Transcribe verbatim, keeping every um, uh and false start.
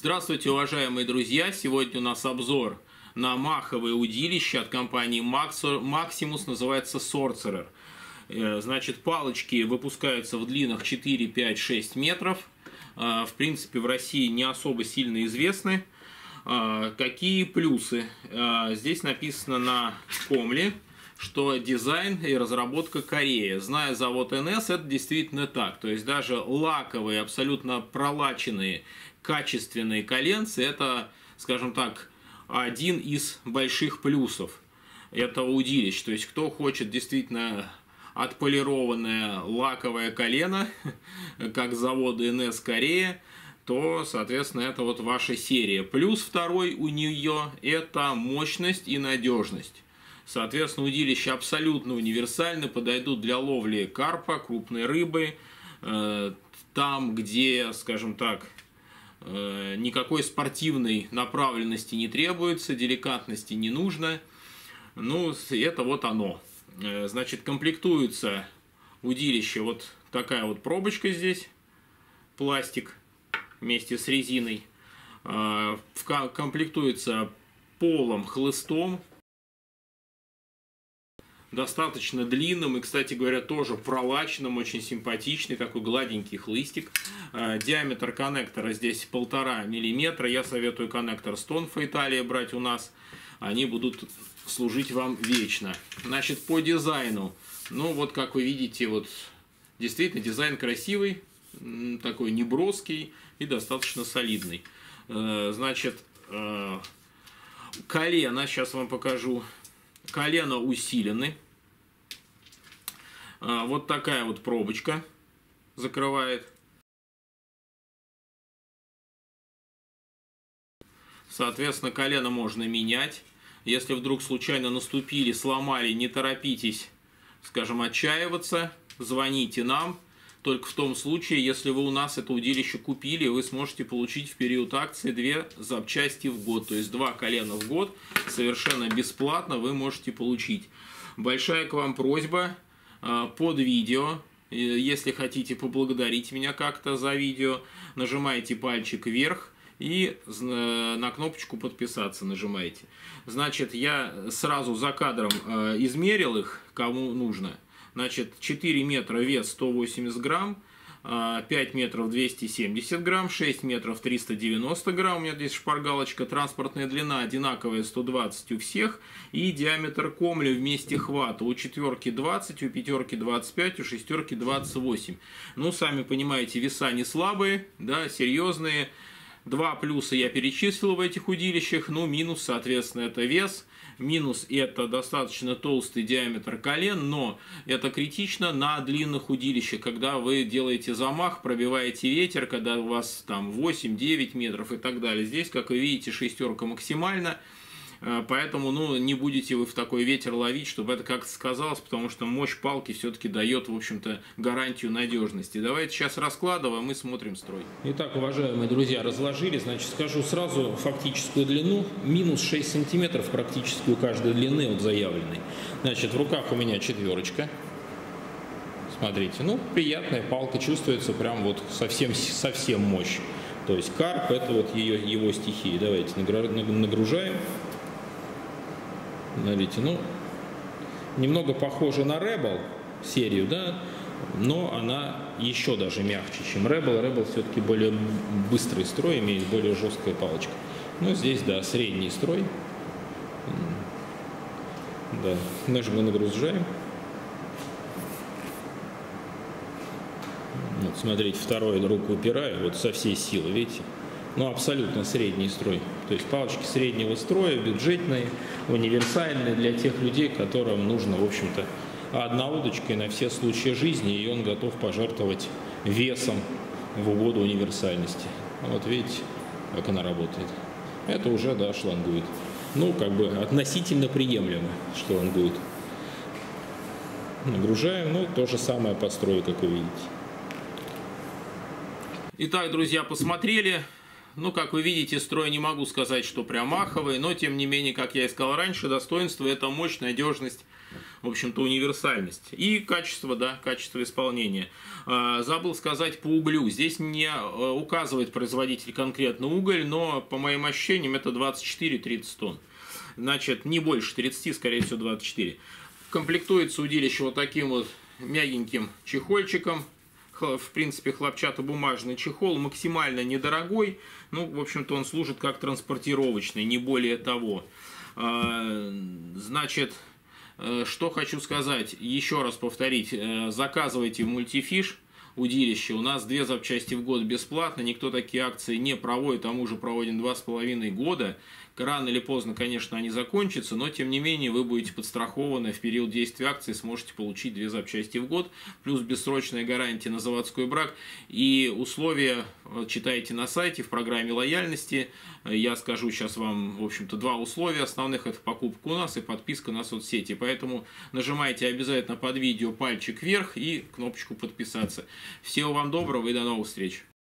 Здравствуйте, уважаемые друзья! Сегодня у нас обзор на маховое удилище от компании Maximus, называется Sorcerer. Значит, палочки выпускаются в длинах четыре, пять, шесть метров. В принципе, в России не особо сильно известны. Какие плюсы? Здесь написано на комле, что дизайн и разработка Корея. Зная завод эн эс, это действительно так. То есть даже лаковые, абсолютно пролаченные, качественные коленцы, это, скажем так, один из больших плюсов этого удилища. То есть кто хочет действительно отполированное лаковое колено, как завода эн эс Корея, то, соответственно, это вот ваша серия. Плюс второй у нее – это мощность и надежность. Соответственно, удилища абсолютно универсальны, подойдут для ловли карпа, крупной рыбы, там, где, скажем так, никакой спортивной направленности не требуется, деликатности не нужно. Ну, это вот оно. Значит, комплектуется удилище вот такая вот пробочка здесь, пластик вместе с резиной. Комплектуется полом, хлыстом, достаточно длинным и, кстати говоря, тоже пролаченным, очень симпатичный, такой гладенький хлыстик. Диаметр коннектора здесь полтора миллиметра. Я советую коннектор Stonfa Italia брать у нас. Они будут служить вам вечно. Значит, по дизайну, ну вот как вы видите, вот действительно дизайн красивый, такой неброский и достаточно солидный. Значит, колено, сейчас вам покажу. Колено усилены. Вот такая вот пробочка закрывает. Соответственно, колено можно менять. Если вдруг случайно наступили, сломали, не торопитесь, скажем, отчаиваться. Звоните нам. Только в том случае, если вы у нас это удилище купили, вы сможете получить в период акции две запчасти в год. То есть два колена в год совершенно бесплатно вы можете получить. Большая к вам просьба под видео. Если хотите поблагодарить меня как-то за видео, нажимаете пальчик вверх и на кнопочку подписаться нажимаете. Значит, я сразу за кадром измерил их, кому нужно. Значит, четыре метра вес сто восемьдесят грамм, пять метров двести семьдесят грамм, шесть метров триста девяносто грамм, у меня здесь шпаргалочка, транспортная длина одинаковая сто двадцать у всех, и диаметр комля вместе хвата у четверки двадцать, у пятерки двадцать пять, у шестерки двадцать восемь. Ну, сами понимаете, веса не слабые, да, серьезные. Два плюса я перечислил в этих удилищах, ну, минус, соответственно, это вес. Минус – это достаточно толстый диаметр колен, но это критично на длинных удилищах, когда вы делаете замах, пробиваете ветер, когда у вас там восемь-девять метров и так далее. Здесь, как вы видите, шестерка максимально, поэтому ну, не будете вы в такой ветер ловить, чтобы это как-то сказалось, потому что мощь палки все-таки дает, в общем-то, гарантию надежности. Давайте сейчас раскладываем и смотрим строй. Итак, уважаемые друзья, разложили, значит, скажу сразу фактическую длину, минус шесть сантиметров практически у каждой длины от заявленной. Значит, в руках у меня четверочка. Смотрите, ну, приятная палка, чувствуется прям вот совсем, совсем мощь. То есть карп – это вот ее, его стихия. Давайте нагружаем. Смотрите, ну, немного похожа на Rebel серию, да, но она еще даже мягче, чем Rebel. Rebel все-таки более быстрый строй, имеет более жесткая палочка. Но здесь, да, средний строй. Да, нож мы нагружаем. Вот, смотрите, второй руку упираю, вот со всей силы, видите? Ну, абсолютно средний строй. То есть палочки среднего строя, бюджетные, универсальные для тех людей, которым нужно, в общем-то, одна удочка и на все случаи жизни, и он готов пожертвовать весом в угоду универсальности. Вот видите, как она работает. Это уже, да, шлангует. Ну, как бы относительно приемлемо шлангует. Нагружаем, ну, то же самое по строю, как вы видите. Итак, друзья, посмотрели. Ну, как вы видите, строй не могу сказать, что прям маховый, но, тем не менее, как я и сказал раньше, достоинство – это мощь, надежность. в общем-то, универсальность. И качество, да, качество исполнения. Забыл сказать по углю. Здесь не указывает производитель конкретно уголь, но, по моим ощущениям, это двадцать четыре — тридцать тонн. Значит, не больше тридцати, скорее всего, двадцать четыре. Комплектуется удилище вот таким вот мягеньким чехольчиком. В принципе, хлопчатобумажный чехол, максимально недорогой. Ну, в общем-то, он служит как транспортировочный, не более того. Значит, что хочу сказать, еще раз повторить. Заказывайте в Мультифиш удилище. У нас две запчасти в год бесплатно. Никто такие акции не проводит, а мы уже проводим два с половиной года. Рано или поздно, конечно, они закончатся, но, тем не менее, вы будете подстрахованы в период действия акции, сможете получить две запчасти в год, плюс бессрочная гарантия на заводской брак. И условия читайте на сайте в программе лояльности. Я скажу сейчас вам, в общем-то, два условия основных. Это покупка у нас и подписка на соцсети. Поэтому нажимайте обязательно под видео пальчик вверх и кнопочку подписаться. Всего вам доброго и до новых встреч!